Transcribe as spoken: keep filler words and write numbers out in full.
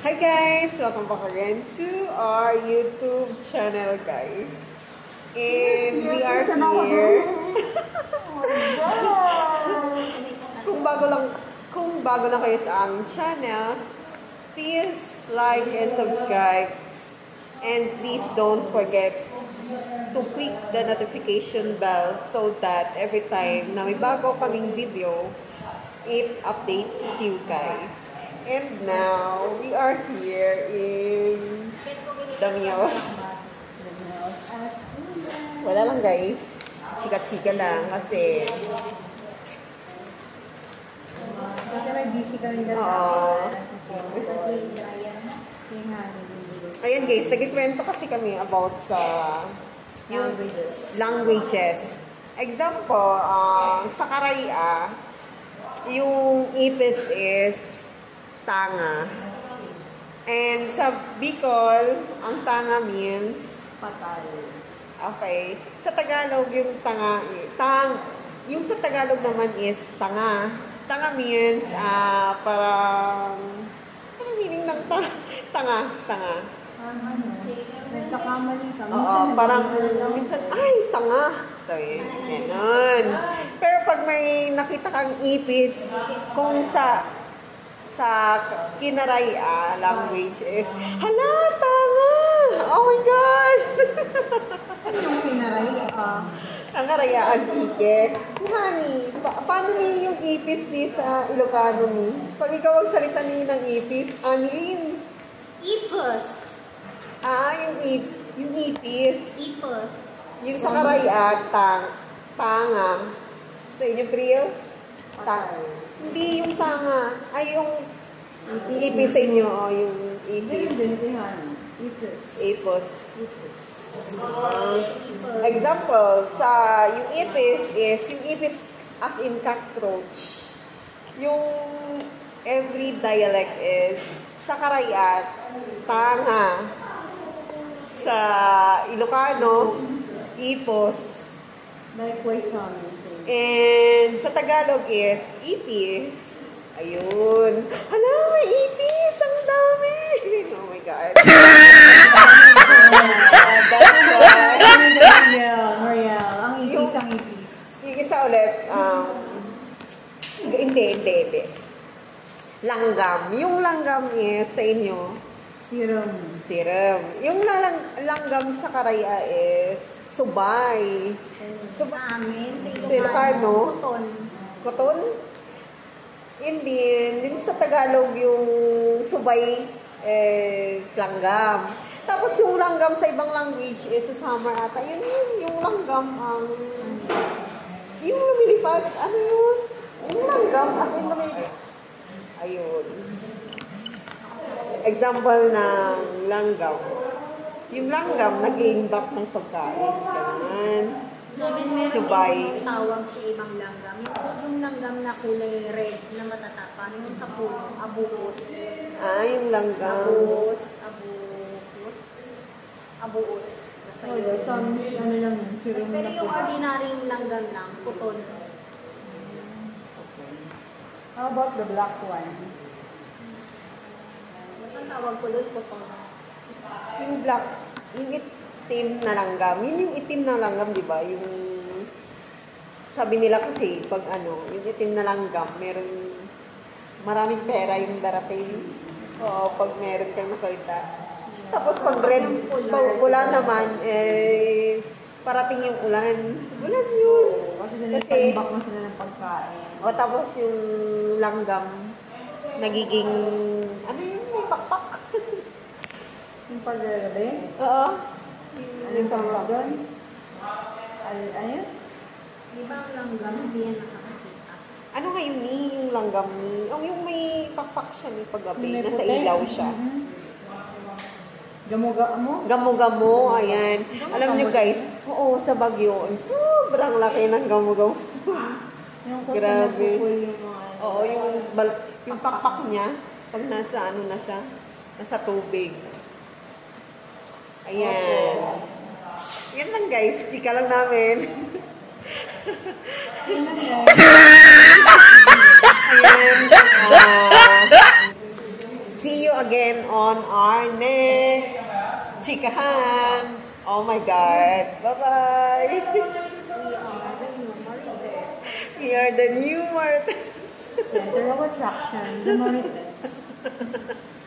Hi guys! Welcome back again to our YouTube channel, guys. And we are here. kung bago lang kung bago lang kayo sa aming channel, please like and subscribe. And please don't forget to click the notification bell so that every time na may bago kaming video, it updates you guys. And now, we are here in Damios. Wala lang guys. Chika-chika lang kasi... Kasi may busy kami na sa ayan guys, nagkikwento kasi kami about sa... languages. Languages. Example, uh, sa Karaya, yung ipis is tanga. And sa Bicol, ang tanga means Patay. okay. Sa Tagalog, yung tanga, tang, yung sa Tagalog naman is tanga. Tanga means, ah, uh, parang, ano meaning ng tanga? Tanga, tanga. Ano? Nagkakamali ka. Oo, parang, minsan, ay, tanga. So, yun, ganun. Pero pag may nakita kang ipis, kung sa, sa Kinaraya language is, hala, tanga! Oh my God! Ano yung Kinaraya? Ang Karayaan, Ike. Si Honey, pa paano niya yung ipis ni sa Ilocano ni? Pag ikaw ang salita niya ng ipis, Anilin? Ipos. Ah, yung, ip yung ipis. Ipos. Yung sa Karayaan, tang tanga. Sa inyo, Priel? Tanga. Hindi yung tanga. Ay, yung ipis sa inyo. O, yung ipis. Ipos. Ipos. Uh, example, sa yung ipis is, yung ipis as in cockroach. Yung every dialect is, sa Karayat, tanga. Sa Ilocano, ipos. Likewise sa amin. And sa Tagalog is ipis. Ayun. Hala, may ipis! Ang dami! Oh my God. That's why. Mariel, ang ipis, ang ipis. Yung isa ulit, um, hindi, hindi, hindi. Langgam. Yung langgam is sa inyo, Serum. Siram. Yung lang langgam sa Karaya is subay. Sa amin, sa Sa Ilocano? Kuton. Koton? Hindi. Yung sa Tagalog, yung subay is langgam. Tapos yung langgam sa ibang language is sa summer ata. Yun yun, yung langgam ang... yung lumilipad. Ano yun? Yung langgam as in lumilipad. Ayun. Example ng langgam. Yung langgam, nag-iimbak ng pagkain. Ganun. Sabi meron Subay. yung tawag sa ibang langgam. Yung, yung langgam na kulay red na matatapa. Yung sa puno, abuos. Ah, yung langgam. Abuos. Abuos. Abuos. Basta Oh, yun. sa amin, ano lang yun, serum Pero na yung puta. ordinaryong langgam lang, kuton. How about the black one? Ang tawag ko doon, kuton. Yung black, yung itim na langgam. Yun yung itim na langgam, di ba? Yung, sabi nila kasi, pag ano, yung itim na langgam, meron, maraming pera yung darating. Oo, pag meron kang nakita. Tapos pag red, pag pula naman, is, parating yung ulan. Ulan yun. Kasi nalipag na sila ng pagkain. O tapos yung langgam, nagiging, ano yun, may pakpak. Yung pag-gabi? Oo. Ano yung tawag doon? Al- ano yun? Di ba ang langgam, hindi yan nakakakita? Ano nga yun ni, yung langgam ni, oh, yung may pakpak siya ni paggabi, May nasa puti. ilaw siya. Mhm. Gamuga mo? Gamo-gamo, ayan. Alam nyo guys, oo, sa Baguio, sobrang laki ng gamo-gamo. Yung kasi Grabe. nagpupul yung mga... Oo, yung, bal yung pakpak niya, pag nasa ano na siya, nasa tubig. Ayan. Yan lang guys, chika lang namin. Ayan. Uh, See you again on our next chikahan. Oh my God. Bye-bye. We are the new Marites. We are the new Marites. Center of attraction, the Marites.